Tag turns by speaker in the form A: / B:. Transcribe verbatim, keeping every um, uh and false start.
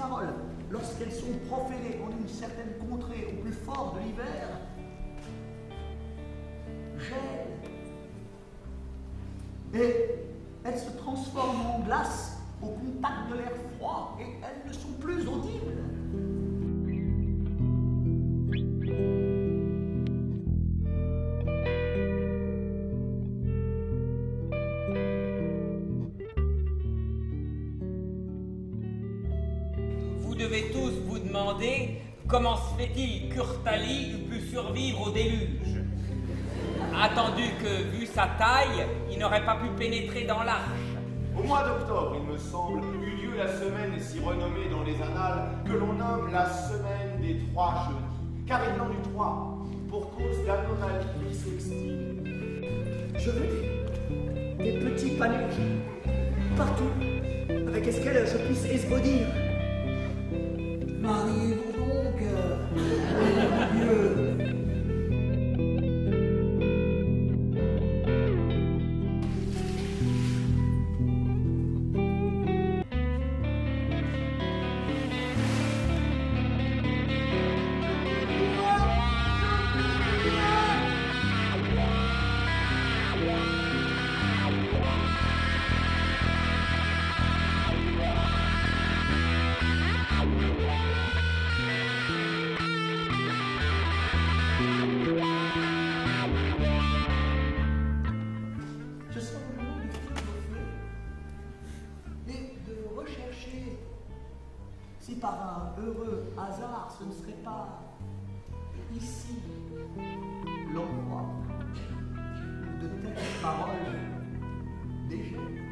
A: paroles, lorsqu'elles sont proférées en une certaine contrée au plus fort de l'hiver, gèlent. Et elles se transforment en glace au contact de l'air froid et elles ne sont plus audibles.
B: Vous devez tous vous demander comment se fait-il qu'Urtali eût pu survivre au déluge. Attendu que, vu sa taille, il n'aurait pas pu pénétrer dans l'arche.
C: Au mois d'octobre, il me semble, eut lieu la semaine si renommée dans les annales que l'on nomme la semaine des trois jeudis. Car il y en eut trois, pour cause d'anomalies bissextiles.
A: Je veux des, des petits panucs, partout, avec esquelles je puisse esbaudir. Mariez-vous donc, euh, Dieu. Si par un heureux hasard ce ne serait pas ici l'endroit où de telles paroles dégènèrent.